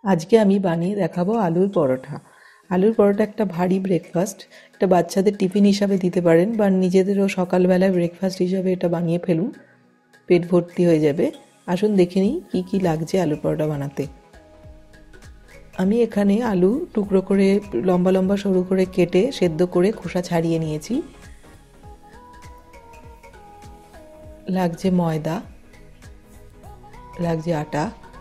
আজকে আমি বানিয়ে দেখাবো আলুর পরোটা। আলুর পরোটা একটা ভারী ব্রেকফাস্ট। এটা বাচ্চাদের টিফিন হিসাবে দিতে পারেন বা নিজেদেরও সকালবেলায় ব্রেকফাস্ট হিসাবে এটা বানিয়ে ফেলুন, পেট ভর্তি হয়ে যাবে। আসুন দেখে নিই কী কী লাগছে আলুর পরোটা বানাতে। আমি এখানে আলু টুকরো করে লম্বা লম্বা সরু করে কেটে সেদ্ধ করে খোসা ছাড়িয়ে নিয়েছি। লাগছে ময়দা, লাগছে আটা,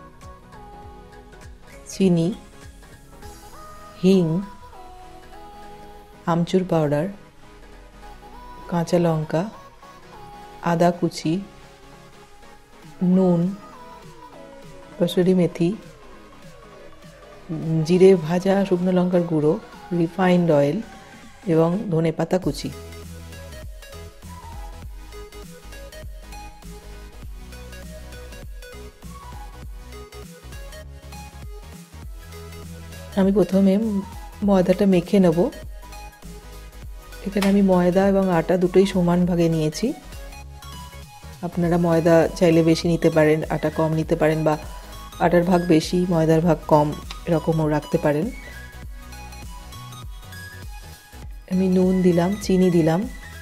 চিনি, হিং, আমচুর পাউডার, কাঁচা লঙ্কা, আদা কুচি, নুন, কসুরি মেথি, জিরে ভাজা শুকনো লঙ্কার গুঁড়ো, রিফাইন্ড অয়েল এবং ধনেপাতা কুচি। আমি প্রথমে ময়দাটা মেখে নেব। এখানে আমি ময়দা এবং আটা দুটোই সমান ভাগে নিয়েছি। আপনারা ময়দা চাইলে বেশি নিতে পারেন, আটা কম নিতে পারেন, বা আটার ভাগ বেশি ময়দার ভাগ কম এরকমও রাখতে পারেন। আমি নুন দিলাম, চিনি দিলাম,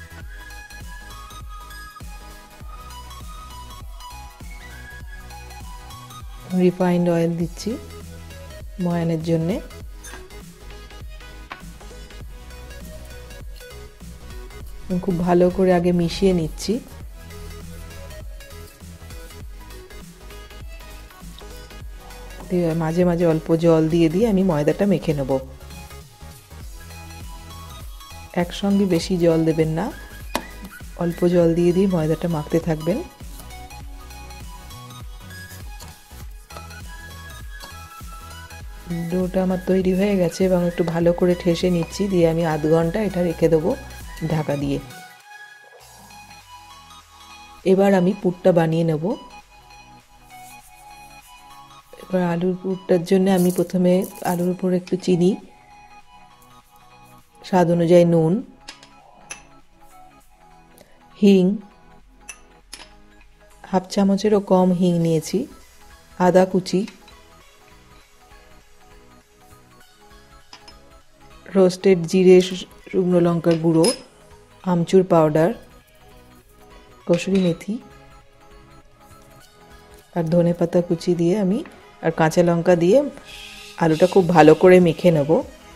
রিফাইন্ড অয়েল দিচ্ছি ময়ানের জন্যে। খুব ভালো করে আগে মিশিয়ে নিচ্ছি। মাঝে মাঝে অল্প জল দিয়ে দিয়ে আমি ময়দাটা মেখে নেব। একসঙ্গে বেশি জল দেবেন না, অল্প জল দিয়ে দিয়ে ময়দাটা মাখতে থাকবেন। ডোটা আমার তৈরি হয়ে গেছে এবং একটু ভালো করে ঠেসে নিচ্ছি, দিয়ে আমি আধ ঘন্টা এটা রেখে দেবো ঢাকা দিয়ে। এবার আমি পুরটা বানিয়ে নেব। এবার আলুর পুরটার জন্য আমি প্রথমে আলুর উপর একটু চিনি, স্বাদ অনুযায়ী নুন, হিং, হাফ চামচেরও কম হিং নিয়েছি, আদা কুচি, রোস্টেড জিরে শুকনো লঙ্কার গুঁড়ো, আমচুর পাউডার, কসুরি মেথি আর ধনেপাতা কুচি দিয়ে আমি আর কাঁচা লঙ্কা দিয়ে আলুটা খুব ভালো করে মেখে নেব।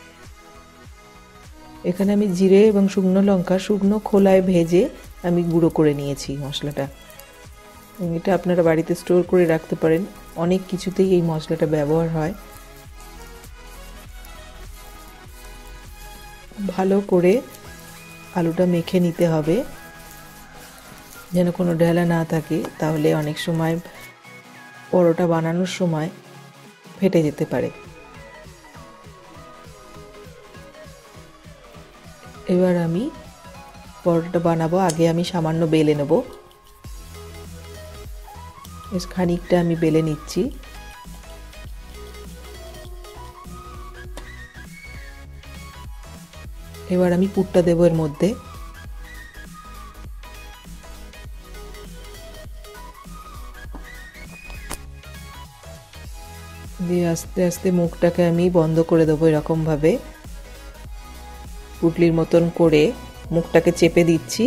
এখানে আমি জিরে এবং শুকনো লঙ্কা শুকনো খোলায় ভেজে আমি গুঁড়ো করে নিয়েছি মশলাটা। এটা আপনারা বাড়িতে স্টোর করে রাখতে পারেন, অনেক কিছুতেই এই মশলাটা ব্যবহার হয়। ভালো করে আলুটা মেখে নিতে হবে যেন কোনো ঢেলা না থাকে, তাহলে অনেক সময় পরোটা বানানোর সময় ফেটে যেতে পারে। এবার আমি পরোটাটা বানাবো, আগে আমি সামান্য বেলে নেব। বেশ খানিকটা আমি বেলে নিচ্ছি। এবার আমি পুরটা দেবো এর মধ্যে। দিয়ে আস্তে আস্তে মুখটাকে আমি বন্ধ করে দেবো এরকমভাবে, পুটলির মতন করে মুখটাকে চেপে দিচ্ছি।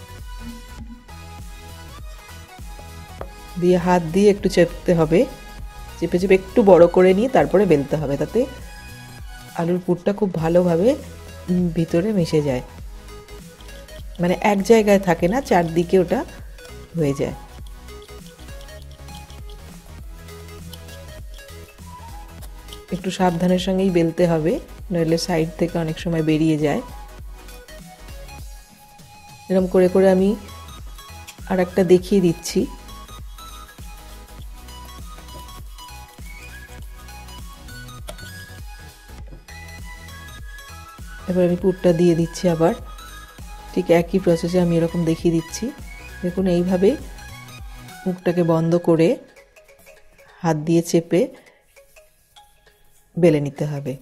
দিয়ে হাত দিয়ে একটু চেপতে হবে, চেপে চেপে একটু বড় করে নিয়ে তারপরে বেলতে হবে, তাতে আলুর পুরটা খুব ভালোভাবে ভিতরে মিশে যায়, মানে এক জায়গায় থাকে না, চারদিকে ওটা হয়ে যায়। একটু সাবধানের সঙ্গেই বেলতে হবে, নইলে সাইড থেকে অনেক সময় বেরিয়ে যায়। এরকম করে করে আমি আর একটা দেখিয়ে দিচ্ছি। এবার আমি পুরটা দিয়ে দিচ্ছি আবার, ঠিক একই প্রসেসে আমি এরকম দেখিয়ে দিচ্ছি। দেখুন এইভাবে মুখটাকে বন্ধ করে হাত দিয়ে চেপে বেলে নিতে হবে।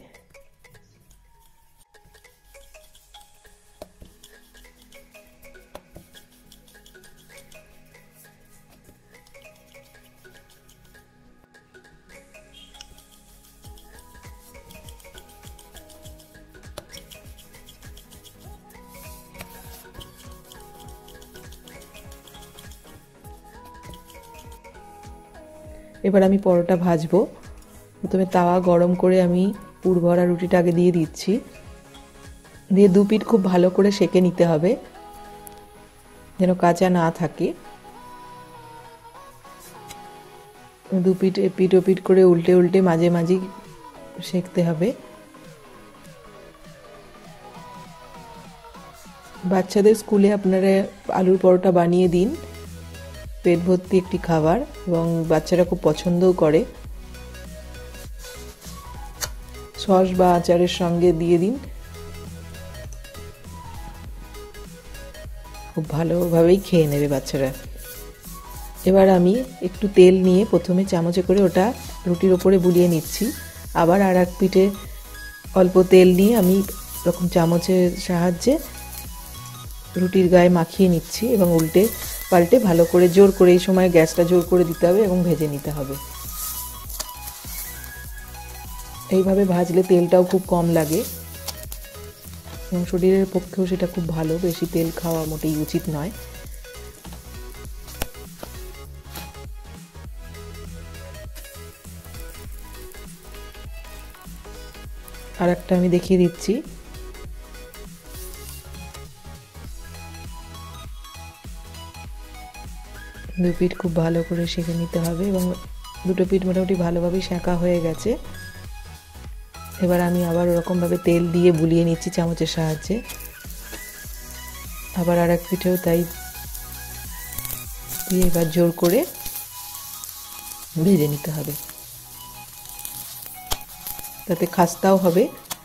এবার আমি পরোটা ভাজবো। প্রথমে তাওয়া গরম করে আমি পুর ভরা রুটিটা আগে দিয়ে দিচ্ছি, দিয়ে দু পিঠ খুব ভালো করে সেঁকে নিতে হবে যেন কাঁচা না থাকে। দু পিঠ এপিঠ ওপিঠ করে উল্টে উল্টে মাঝে মাঝে সেঁকতে হবে। বাচ্চাদের স্কুলে আপনারা আলুর পরোটা বানিয়ে দিন, পেট ভর্তি একটি খাবার, এবং বাচ্চারা খুব পছন্দও করে। সস বা আচারের সঙ্গে দিয়ে দিন, খুব ভালোভাবেই খেয়ে নেবে বাচ্চারা। এবার আমি একটু তেল নিয়ে প্রথমে চামচে করে ওটা রুটির ওপরে বুলিয়ে নিচ্ছি, আবার আর এক পিঠে অল্প তেল নিয়ে আমি এরকম চামচের সাহায্যে রুটির গায়ে মাখিয়ে নিচ্ছি এবং উল্টে পাল্টে ভালো করে জোর করে, এই সময় গ্যাসটা জোর করে দিতে হবে এবং ভেজে নিতে হবে। এইভাবে ভাজলে তেলটাও খুব কম লাগে এবং শরীরের পক্ষেও সেটা খুব ভালো। বেশি তেল খাওয়া মোটেই উচিত নয়। আর একটা আমি দেখিয়ে দিচ্ছি। দু পিঠ খুব ভালো করে সেঁকে নিতে হবে এবং দুটো পিঠ মোটামুটি ভালোভাবে সেঁকা হয়ে গেছে। এবার আমি আবার ওরকমভাবে তেল দিয়ে বুলিয়ে নিচ্ছি চামচের সাহায্যে, আবার আর এক পিঠেও তাই দিয়ে এবার জোর করে ভেজে নিতে হবে, তাতে খাস্তাও হবে।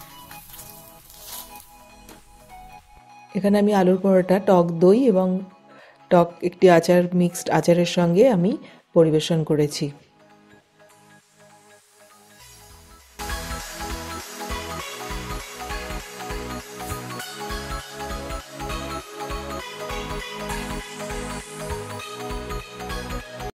এখানে আমি আলুর পরোটা টক দই এবং টক একটি আচার, মিক্সড আচারের সঙ্গে আমি পরিবেশন করেছি।